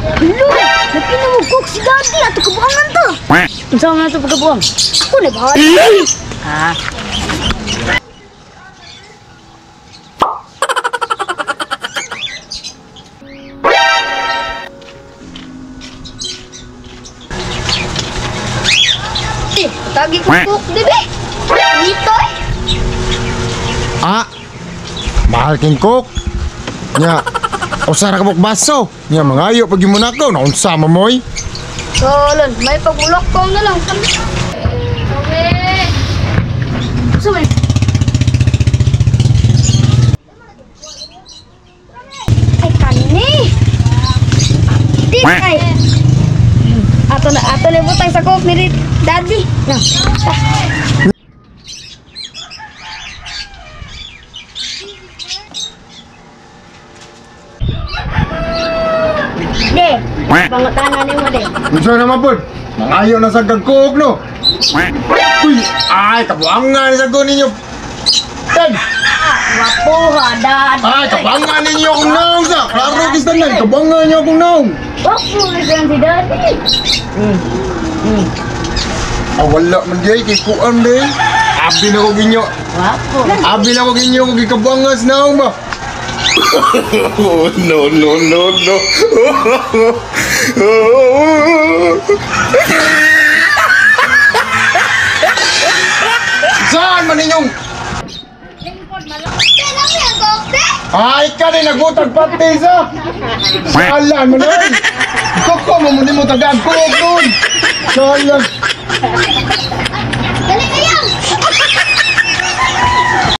Hello, napinamugkok si Daddy at kabuangan to. Saan na ito pagkabuang? Ako na ba? Ah. Tagi ko cook, dibe? Dito eh. Ah, mahal king cook. Nya, usara ka mong baso. Nya, mangayo pag mo nakaw, naunsa mo moy. Solon, may pagulok ko na lang. Okay. Sumay. Ay, kani. Di ay. Ato na butang sa cook ni Daddy. Na. De, pangutangan ni mo de. Unsa naman pod? Mangayo na sa kagcook no. Uy, ay kabuangan sa ko ninyo. Ten. Wapo ha, Dad. Ay, kabuangan ninyo akong naong sa. Klaro kistanan, kabuangan niyo akong naong. Wapo lang si Daddy. Ah, wala man diay kay kuan de. Abi na ko ginyo. Wapo. Abi na ko ginyo ko gikabuangan sa naong ba. Oh, no, no, no, no. Saan man ninyong? Ay, ka rin nagutag pati sa. Salan mo na. Koko mo mo tagaan ko doon. Salan.